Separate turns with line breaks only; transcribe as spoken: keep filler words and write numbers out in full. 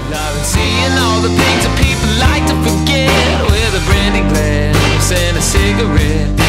Loving seeing all the things that people like to forget, with a brandy glass and a cigarette.